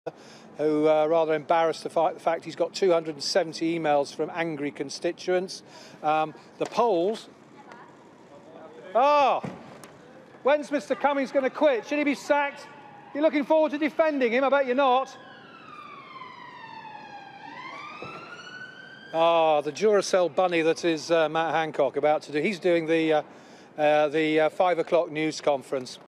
who rather embarrassed the fact he's got 270 emails from angry constituents. The polls. When's Mr. Cummings going to quit? Should he be sacked? You're looking forward to defending him? I bet you're not. The Duracell bunny that is Matt Hancock about to do. He's doing the 5 o'clock news conference.